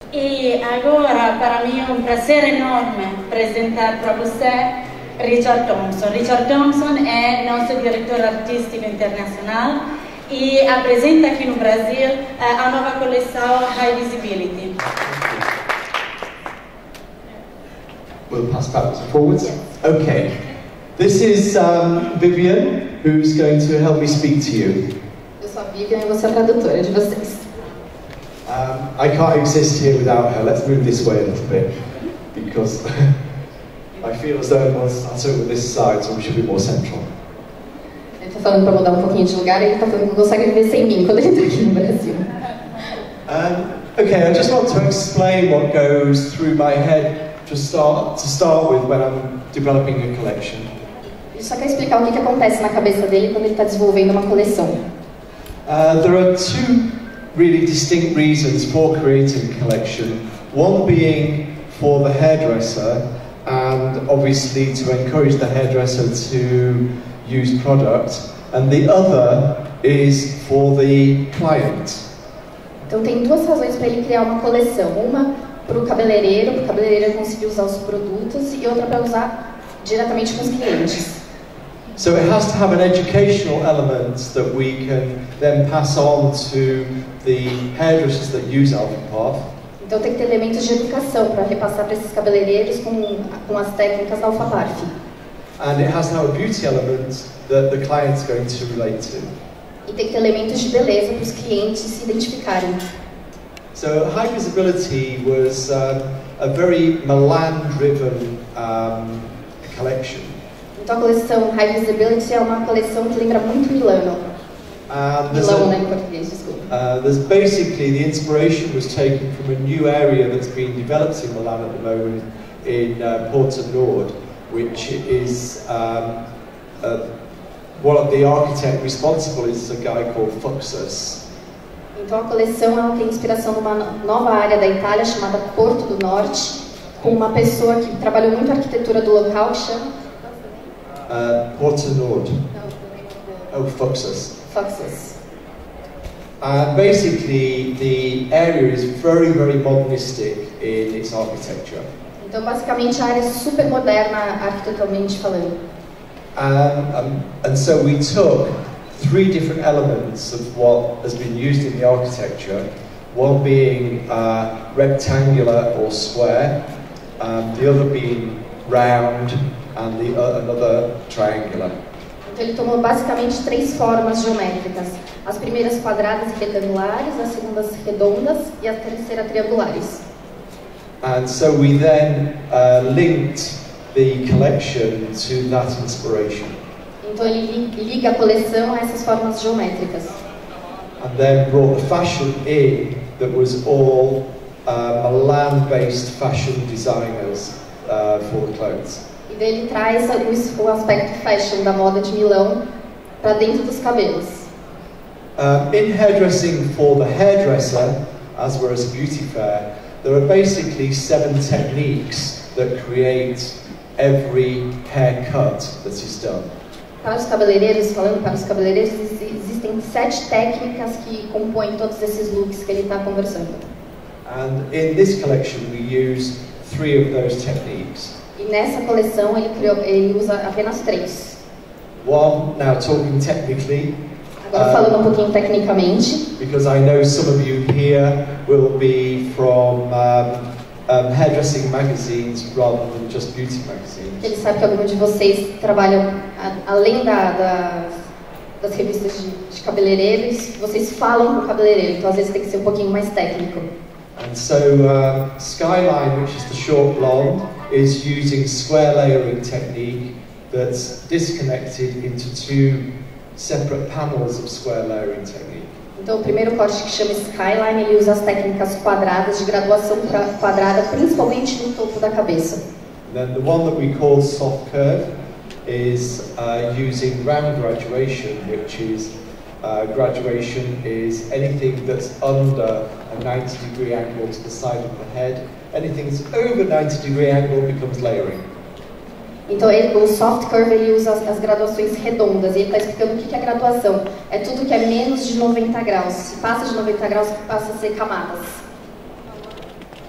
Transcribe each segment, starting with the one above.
E agora, para mim, é um prazer enorme apresentar para você Richard Thompson. Richard Thompson é nosso diretor artístico internacional e apresenta aqui no Brasil a nova coleção High Visibility. We'll pass backwards and forwards. Okay. This is Vivian, who's going to help me speak to you. Eu sou a Vivian e vou ser a tradutora de vocês. I can't exist here without her. Let's move this way a little bit, because I feel as though everyone's sat over this side, so we should be more central. Ele está falando para mudar um pouquinho de lugar e ele está falando que consegue viver sem mim quando ele está aqui no Brasil. Okay, I just want to explain what goes through my head to start with when I'm developing a collection. Ele só quer explicar o que acontece na cabeça dele quando ele está desenvolvendo uma coleção. There are two really distinct reasons for creating a collection. One being for the hairdresser, and obviously to encourage the hairdresser to use product, and the other is for the client. Então tem duas razões para ele criar uma coleção. Uma para o cabeleireiro conseguir usar os produtos, e outra para usar diretamente com os clientes. So it has to have an educational element that we can then pass on to the hairdressers that use Alpha Path. Então tem que ter elementos de educação para repassar para esses cabeleireiros com as técnicas da Alpha Path. And it has to have a beauty element that the client's going to relate to. E tem que ter elementos de beleza para os clientes se identificarem. So High Visibility was a very Milan-driven collection. Então a coleção High Visibility é uma coleção que lembra muito Milano. Milão, né, em português, desculpa. There's basically the inspiration was taken from a new area that's being developed in Milan at the moment in Porta Nord, which is one of the architects responsible is a guy called Fuxus. Então a coleção ela tem inspiração numa nova área da Itália chamada Porto do Norte, com uma pessoa que trabalhou muito a arquitetura do local, que chama Porta Nord. Oh, Fuxus. Fuxus. Basically, the area is very, very modernistic in its architecture. Então, basicamente, a área é super moderna arquiteturalmente falando. And so we took three different elements of what has been used in the architecture. One being rectangular or square, the other being round, and another triangular. Então ele tomou basicamente três formas geométricas. As primeiras quadradas e retangulares, as segundas redondas e a terceira triangulares. And so we then linked the collection to that inspiration. Então ele liga a coleção a essas formas geométricas. And then brought the fashion in that was all Milan-based fashion designers for the clothes. E daí ele traz o aspecto fashion da moda de Milão para dentro dos cabelos. In hairdressing for the hairdresser, as well as a beauty fair, there are basically 7 techniques that create every haircut that is done. Para os cabeleireiros, falando para os cabeleireiros, existem 7 técnicas que compõem todos esses looks que ele está conversando. And in this collection we use 3 of those techniques. E nessa coleção ele usa apenas 3. One, now talking technically. Agora falando um pouquinho tecnicamente. Because I know some of you here will be from hairdressing magazines rather than just beauty magazines. Ele sabe que alguns de vocês trabalham além das revistas de cabeleireiros, vocês falam com o cabeleireiro, então às vezes tem que ser um pouquinho mais técnico. And so Skyline, which is the short blonde, is using square layering technique that's disconnected into 2 separate panels of square layering technique. Então o primeiro corte, que chama Skyline, ele usa as técnicas quadradas de graduação quadrada, principalmente no topo da cabeça. And then the one that we call soft curve is using round graduation, which is graduation is anything that's under a 90-degree angle to the side of the head. Anything that's over 90-degree angle becomes layering. Então o soft curve ele usa as graduações redondas e ele está explicando o que é graduação. É tudo que é menos de 90 graus. Se passa de 90 graus, passa a ser camadas.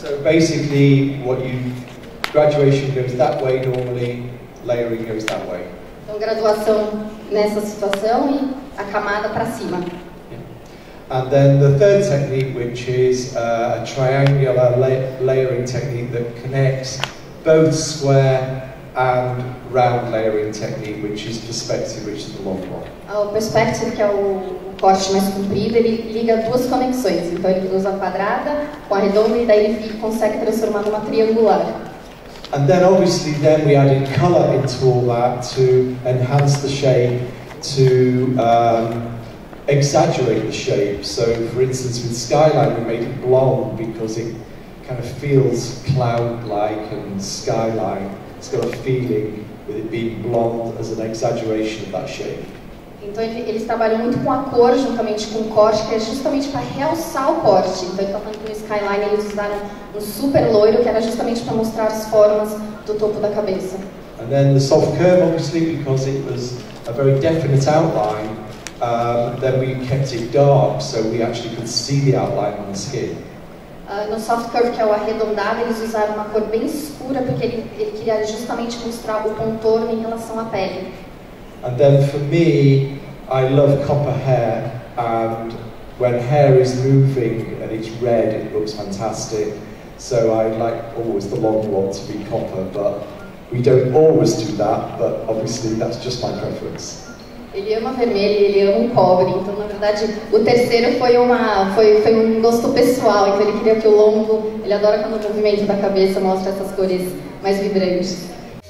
So basically, graduation goes that way normally, layering goes that way. Então, graduação nessa situação e a camada para cima. And then the third technique, which is a triangular layering technique that connects both square and round layering technique, which is perspective, which is the long one. O perspective, que é o corte mais comprido, ele liga duas conexões. Então ele usa a quadrada com a redonda e daí ele consegue transformar numa triangular. And then obviously we added colour into all that to enhance the shape, to exaggerate the shape. So for instance with Skyline we made it blonde because it kind of feels cloud-like, and Skyline, it's got a feeling with it being blonde as an exaggeration of that shape. Então eles trabalham muito com a cor juntamente com o corte, que é justamente para realçar o corte. Então ele está falando que no Skyline eles usaram um super loiro, que era justamente para mostrar as formas do topo da cabeça. And then the soft curve, obviously, because it was a very definite outline, then we kept it dark, so we actually could see the outline on the skin. No soft curve, que é o arredondado, eles usaram uma cor bem escura, porque ele queria justamente mostrar o contorno em relação à pele. And then for me, I love copper hair, and when hair is moving and it's red, it looks fantastic. So I like always the long one to be copper, but we don't always do that, but obviously that's just my preference. Ele ama vermelho, ele ama um cobre, então na verdade o terceiro foi um gosto pessoal, então ele queria que o longo, ele adora quando o movimento da cabeça mostra essas cores mais vibrantes.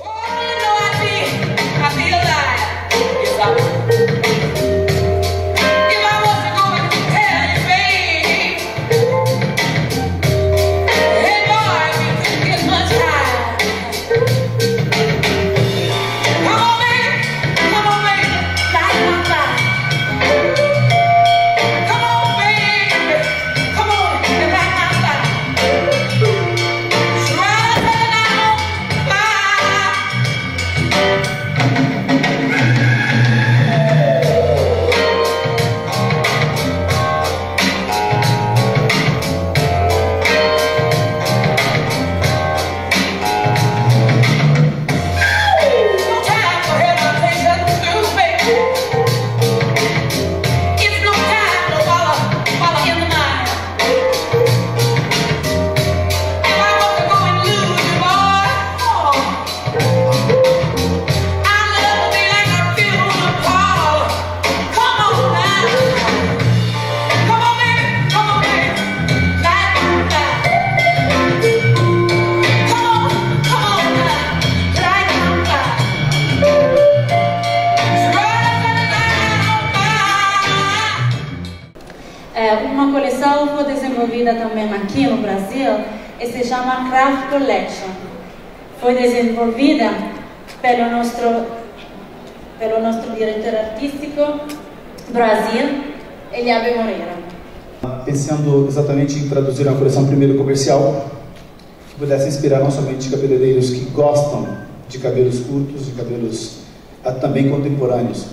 Uma coleção foi desenvolvida também aqui no Brasil e se chama Craft Collection. Foi desenvolvida pelo nosso diretor artístico Brasil, Eliabe Moreira. Pensando exatamente em traduzir uma coleção primeiro comercial que pudesse inspirar não somente cabeleireiros que gostam de cabelos curtos, de cabelos também contemporâneos.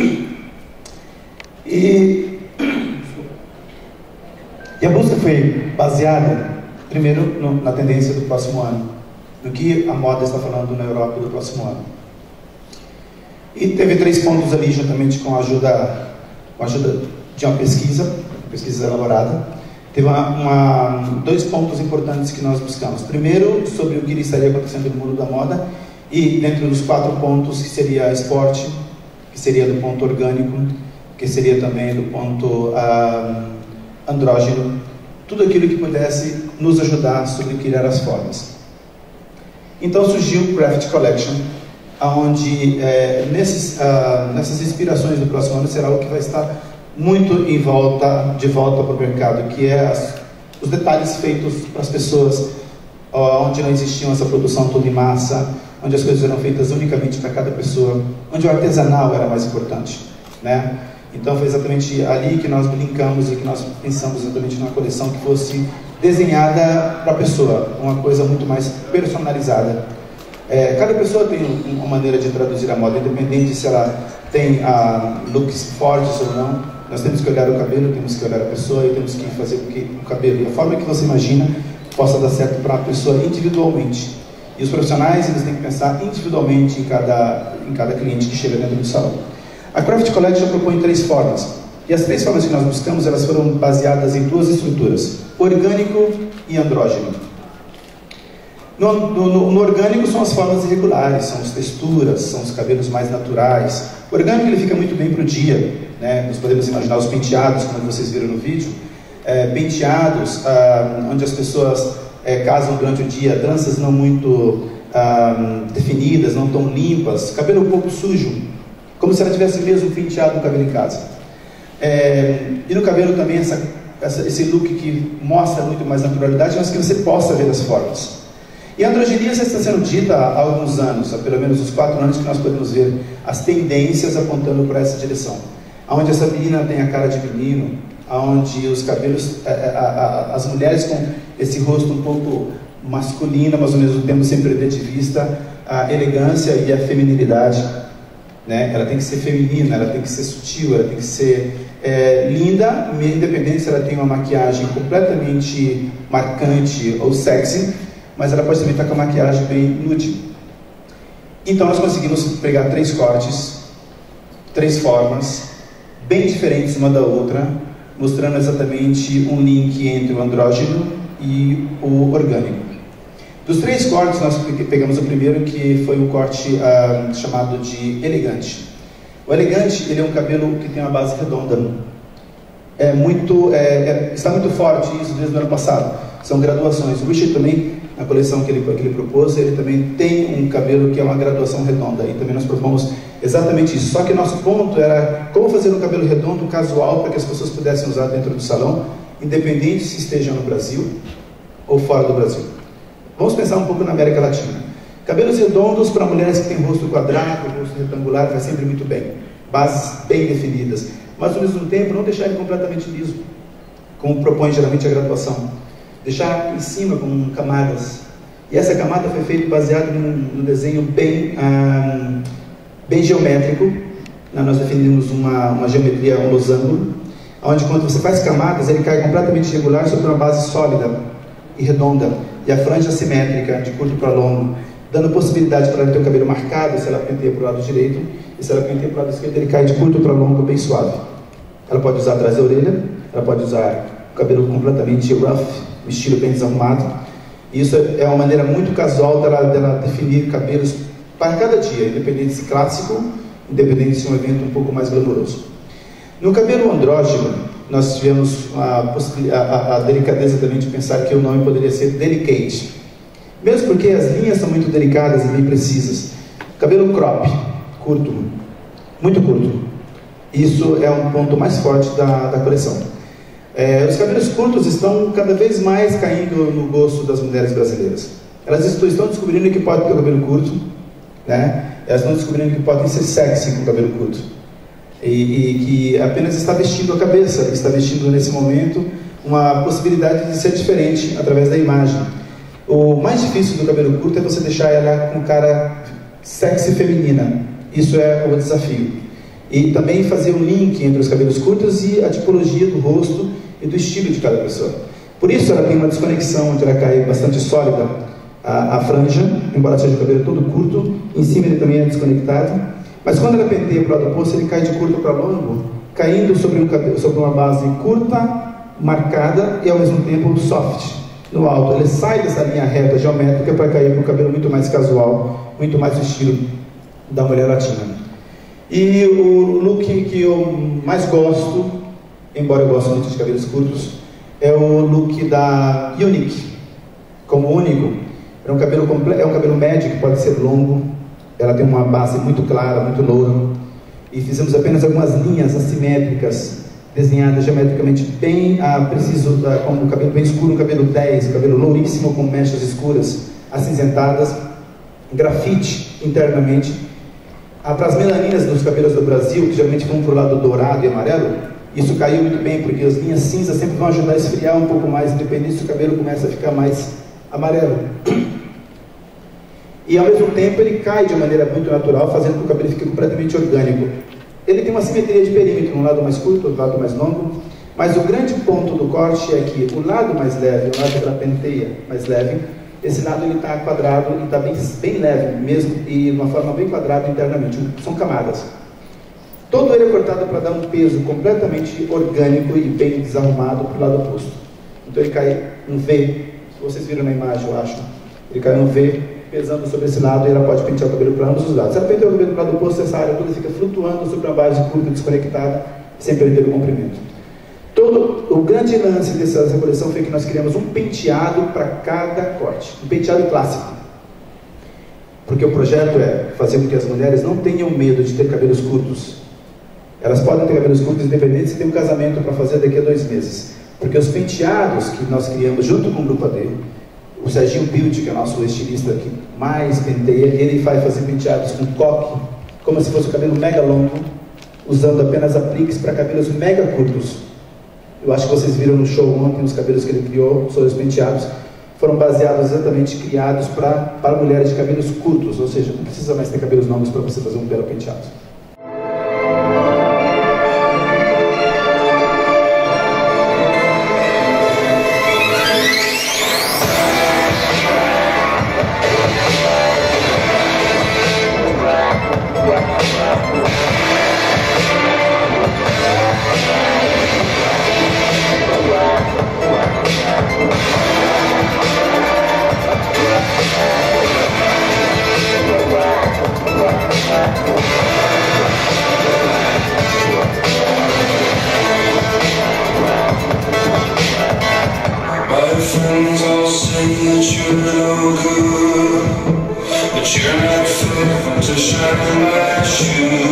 E a busca foi baseada, primeiro, na tendência do próximo ano, no que a moda está falando na Europa do próximo ano. E teve 3 pontos ali, juntamente com a ajuda de uma pesquisa elaborada. Teve 2 pontos importantes que nós buscamos. Primeiro, sobre o que estaria acontecendo no mundo da moda, e dentro dos 4 pontos, que seria esporte, que seria do ponto orgânico, que seria também do ponto andrógeno, tudo aquilo que pudesse nos ajudar sobre criar as formas. Então surgiu o Craft Collection, onde nessas inspirações do próximo ano será algo que vai estar muito de volta para o mercado, que é os detalhes feitos para as pessoas, onde não existiam essa produção toda em massa, onde as coisas eram feitas unicamente para cada pessoa, onde o artesanal era mais importante, né? Então foi exatamente ali que nós brincamos e que nós pensamos exatamente numa coleção que fosse desenhada para a pessoa, uma coisa muito mais personalizada. Cada pessoa tem uma maneira de traduzir a moda, independente se ela tem looks fortes ou não. Nós temos que olhar o cabelo, temos que olhar a pessoa e temos que fazer com que o cabelo, a forma que você imagina, possa dar certo para a pessoa individualmente. E os profissionais, eles têm que pensar individualmente em cada cliente que chega dentro do salão. A Craft Collection propõe 3 formas. E as 3 formas que nós buscamos, elas foram baseadas em 2 estruturas: orgânico e andrógeno. No orgânico são as formas irregulares, são as texturas, são os cabelos mais naturais. O orgânico ele fica muito bem para o dia, né? Nós podemos imaginar os penteados, como vocês viram no vídeo, penteados onde as pessoas casam durante o dia, tranças não muito definidas, não tão limpas, cabelo um pouco sujo, como se ela tivesse mesmo penteado o cabelo em casa. E no cabelo também esse look que mostra muito mais naturalidade, mas que você possa ver as formas. E a androginia já está sendo dita há alguns anos, há pelo menos uns 4 anos que nós podemos ver as tendências apontando para essa direção. Onde essa menina tem a cara de menino, onde os cabelos, as mulheres com esse rosto um pouco masculino, mas ao mesmo tempo sem perder de vista a elegância e a feminilidade, né? Ela tem que ser feminina, ela tem que ser sutil, ela tem que ser linda, independente se ela tem uma maquiagem completamente marcante ou sexy, mas ela pode também estar com a maquiagem bem nude. Então nós conseguimos pegar 3 cortes, 3 formas, bem diferentes uma da outra, mostrando exatamente um link entre o andrógeno e o orgânico. Dos 3 cortes, nós pegamos o primeiro, que foi o corte chamado de elegante. O elegante, ele é um cabelo que tem uma base redonda. Está muito forte isso desde o ano passado. São graduações. O Richard também, na coleção que ele propôs, ele também tem um cabelo que é uma graduação redonda. E também nós propomos exatamente isso. Só que nosso ponto era como fazer um cabelo redondo, casual, para que as pessoas pudessem usar dentro do salão, independente se estejam no Brasil ou fora do Brasil. Vamos pensar um pouco na América Latina. Cabelos redondos para mulheres que têm rosto quadrado, rosto retangular, vai sempre muito bem. Bases bem definidas. Mas ao mesmo tempo não deixar ele completamente liso, como propõe geralmente a graduação. Deixar em cima com camadas. E essa camada foi feita baseada num desenho bem geométrico. Nós definimos uma geometria, um losango, onde quando você faz camadas, ele cai completamente regular sobre uma base sólida e redonda. E a franja simétrica, de curto para longo, dando possibilidade para ela ter o cabelo marcado, se ela penteia para o lado direito, e se ela penteia para o lado esquerdo, ele cai de curto para longo, bem suave. Ela pode usar atrás da orelha, ela pode usar o cabelo completamente rough, um estilo bem desarrumado. E isso é uma maneira muito casual dela definir cabelos para cada dia, independente se clássico, independente se um evento um pouco mais glamouroso. No cabelo andrógeno, nós tivemos a delicadeza também de pensar que o nome poderia ser Delicate. Mesmo porque as linhas são muito delicadas e bem precisas. Cabelo crop, curto, muito curto. Isso é um ponto mais forte da coleção. Os cabelos curtos estão cada vez mais caindo no gosto das mulheres brasileiras. Elas estão descobrindo que pode ter o cabelo curto, né? Elas estão descobrindo que podem ser sexy com o cabelo curto. E que apenas está vestindo a cabeça, está vestindo nesse momento uma possibilidade de ser diferente através da imagem. O mais difícil do cabelo curto é você deixar ela com cara sexy feminina. Isso é o desafio. E também fazer um link entre os cabelos curtos e a tipologia do rosto e do estilo de cada pessoa. Por isso ela tem uma desconexão onde ela cai bastante sólida, a franja, embora seja o cabelo todo curto, em cima ele também é desconectado. Mas quando ela penteia para o lado oposto, ele cai de curto para longo, caindo sobre uma base curta, marcada e ao mesmo tempo soft, no alto. Ele sai dessa linha reta geométrica para cair para um cabelo muito mais casual, muito mais o estilo da mulher latina. E o look que eu mais gosto, embora eu goste muito de cabelos curtos, é o look da Unique, como único. É um cabelo médio, que pode ser longo. Ela tem uma base muito clara, muito loura. E fizemos apenas algumas linhas assimétricas, desenhadas geometricamente bem preciso, como um cabelo bem escuro, um cabelo 10, um cabelo louríssimo com mechas escuras, acinzentadas, grafite internamente. Para as melaninas dos cabelos do Brasil, que geralmente vão para o lado dourado e amarelo, isso caiu muito bem, porque as linhas cinzas sempre vão ajudar a esfriar um pouco mais, independente se o cabelo começa a ficar mais amarelo. E ao mesmo tempo ele cai de maneira muito natural, fazendo com que o cabelo fique completamente orgânico. Ele tem uma simetria de perímetro, um lado mais curto, outro lado mais longo, Mas o grande ponto do corte é que o lado mais leve, o lado da penteia mais leve, esse lado ele está quadrado, ele está bem leve mesmo, e de uma forma bem quadrada internamente, são camadas. Todo ele é cortado para dar um peso completamente orgânico e bem desarrumado para o lado oposto. Então ele cai um V, vocês viram na imagem, eu acho, ele cai um V pesando sobre esse lado e ela pode pentear o cabelo para ambos os lados. Se ela pentear o cabelo para o lado oposto, essa área toda fica flutuando sobre uma base curta desconectada, sem perder o comprimento. Todo o grande lance dessa coleção foi que nós criamos um penteado para cada corte, um penteado clássico. Porque o projeto é fazer com que as mulheres não tenham medo de ter cabelos curtos. Elas podem ter cabelos curtos independente se tem um casamento para fazer daqui a 2 meses. Porque os penteados que nós criamos junto com o Grupo AD, o Serginho Bild, que é o nosso estilista que mais penteia, ele vai fazer penteados com coque, como se fosse um cabelo mega longo, usando apenas apliques para cabelos mega curtos. Eu acho que vocês viram no show ontem os cabelos que ele criou sobre os penteados. Foram baseados exatamente, criados para mulheres de cabelos curtos, ou seja, não precisa mais ter cabelos longos para você fazer um belo penteado. Friends all say that you're no good, but you're not fit to shine like shoes.